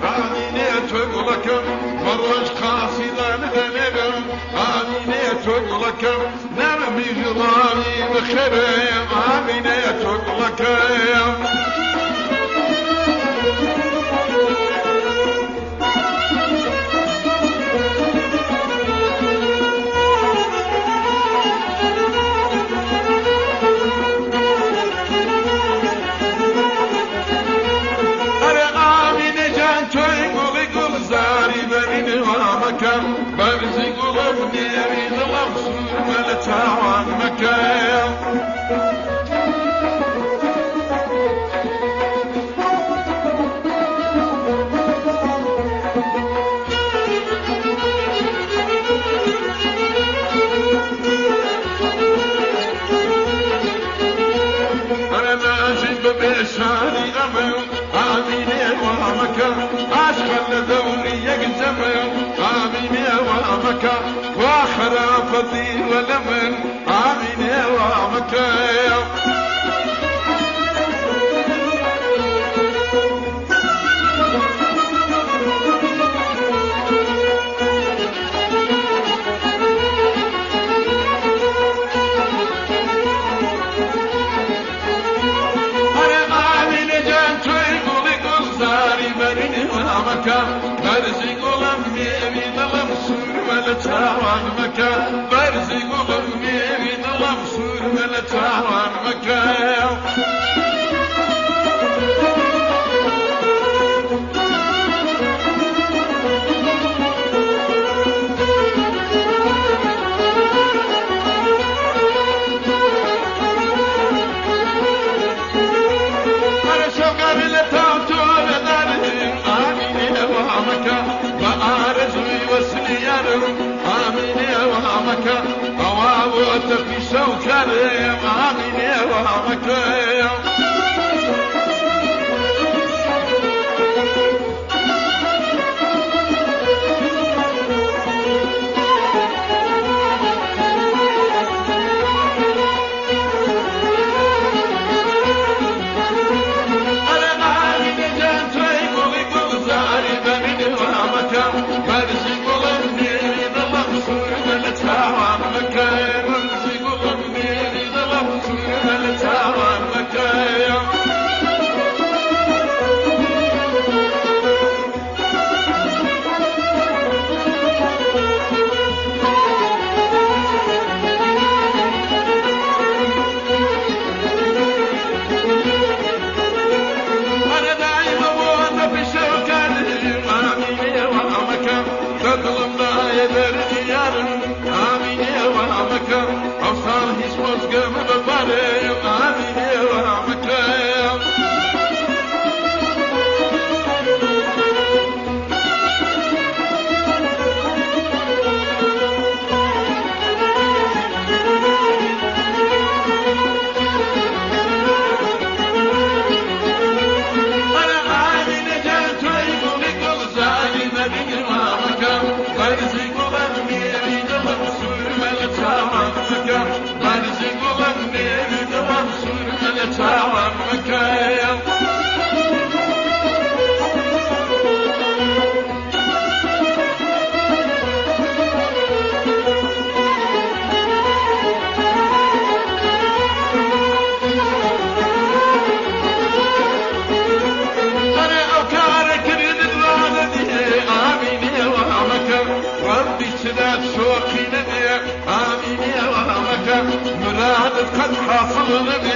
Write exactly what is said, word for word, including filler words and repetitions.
آمینه تقولكم مرج قاصدا نغنغم آمینه تقولكم نرمي ظلامي بخيرم آمینه تقولكم برزي قلب نيري ظلم سور ملتاوان مكايا أنا ماشي ببشاري أمل آميني وامكا عشق الذوري يقتمل آمين وامك وخرافتي ولمن آمين وامك برزي قلم ميري ظلم سور ملتاوان مكا برزي قلم ميري ظلم سور ملتاوان مكا في سوكريم آمين وامكيم قد حصل